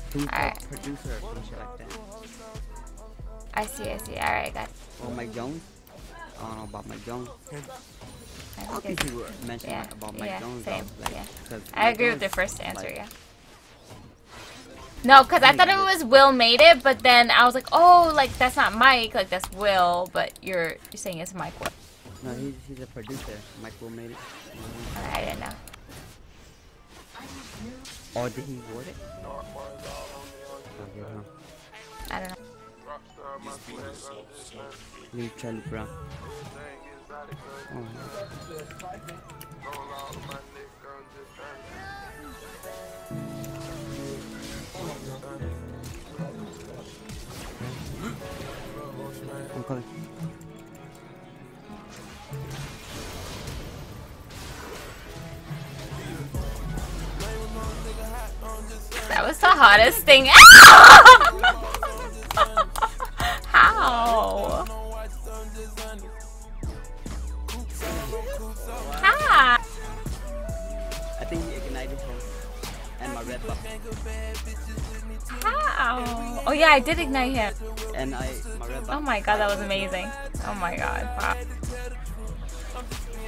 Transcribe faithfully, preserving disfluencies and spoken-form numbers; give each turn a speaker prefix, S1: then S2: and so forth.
S1: Who's
S2: Alright.
S1: the producer or some shit like that?
S2: I see, I see. Alright, got it.
S1: Or Mike Jones? I don't know about Mike Jones.
S2: I
S1: How
S2: think
S1: can
S2: it's,
S1: you mention
S2: yeah,
S1: about Mike
S2: yeah,
S1: Jones?
S2: same,
S1: Though? Like,
S2: yeah.
S1: 'cause
S2: I
S1: Mike
S2: agree with
S1: Jones,
S2: the first answer,
S1: like,
S2: yeah. No, because I thought it was Will made it, but then I was like, oh, like, that's not Mike, like, that's Will, but you're you're saying it's Mike Will.
S1: No, he's, he's a producer. Mike Will made it. Mm-hmm.
S2: Alright, I didn't know.
S1: Or did he word it? Okay, huh?
S2: I don't know.
S1: Leave Charlie Brown. Oh, I'm calling.
S2: That was the hottest thing. How? How?
S1: I think he ignited him. And my red buff.
S2: How? Oh yeah, I did ignite him.
S1: And I, my red buff.
S2: Oh my god, that was amazing. Oh my god, wow.